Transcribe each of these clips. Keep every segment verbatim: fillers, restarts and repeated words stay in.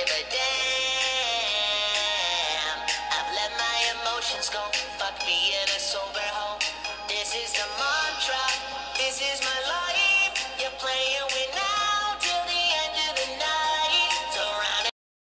give a damn. I've let my emotions go. Fuck being a sober hoe. This is the mantra. This is my life. You're playing with now till the end of the night. So round.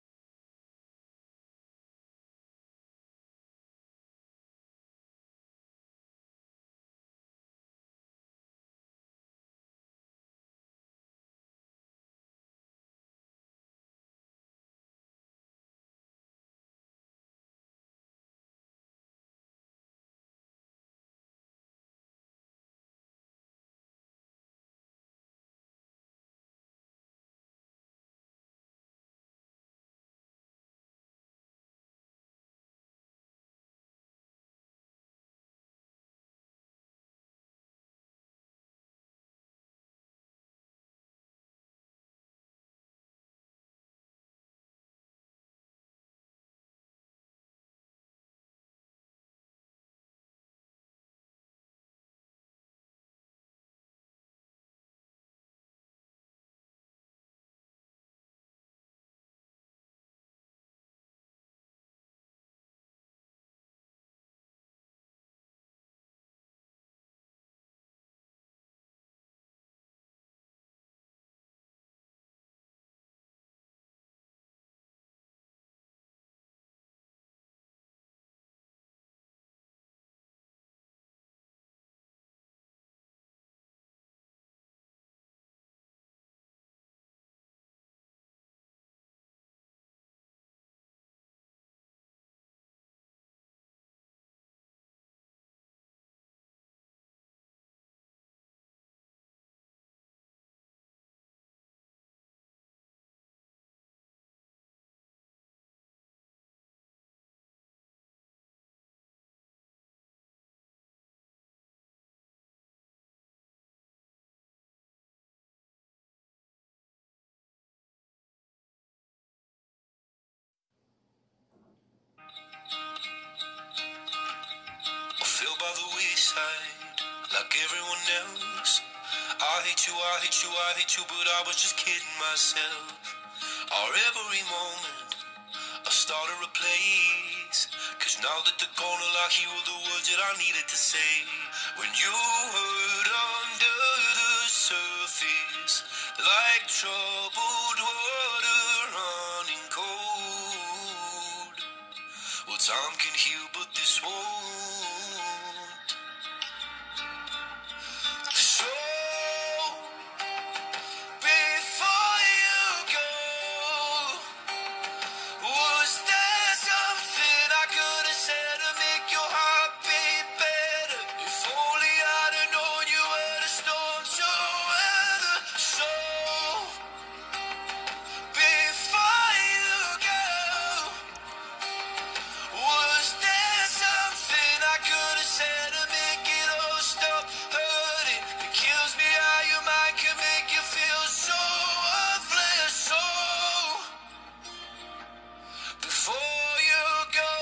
Feel by the wayside, like everyone else. I hate you, I hate you, I hate you, but I was just kidding myself. Our every moment, I started a place. Cause now that they're gone, all I hear were the words that I needed to say. When you hurt under the surface, like troubled water running cold. Well, time can heal, but this won't. So, before you go, was there something I could have said to make your heart beat better? If only I'd have known you were the storm to weather. So, before you go, was there something I could have said to make it all stop hurting? It kills me how your mind can make you feel so worthless. So, before you go,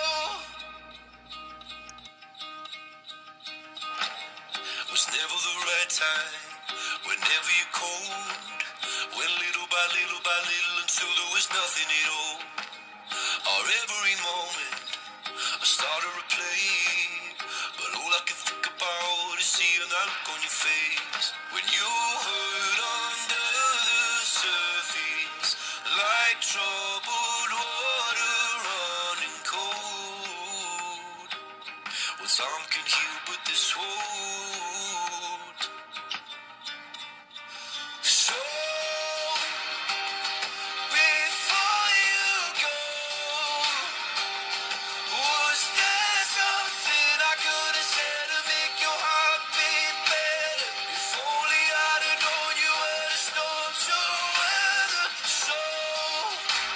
was never the right time. Whenever you're cold, went little by little by little until there was nothing at all. Our every moment, I started to play, but all I can think about is seeing that look on your face. When you hurt under the surface, like troubled water running cold. Well, time can heal, but this won't. So, before you go, was there something I could have said to make your heart beat better? If only I'd have known you were the storm to weather. So,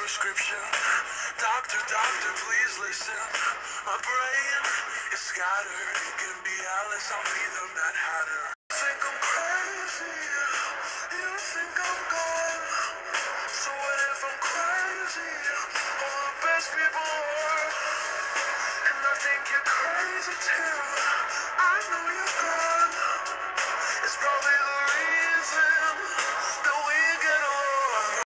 prescription. Doctor, doctor, please listen. My brain is scattered. You can be Alice, I'll be the Mad Hatter. You think I'm crazy? You think I'm gone? So what if I'm crazy? All the best people are. And I think you're crazy too. I know you're gone. It's probably the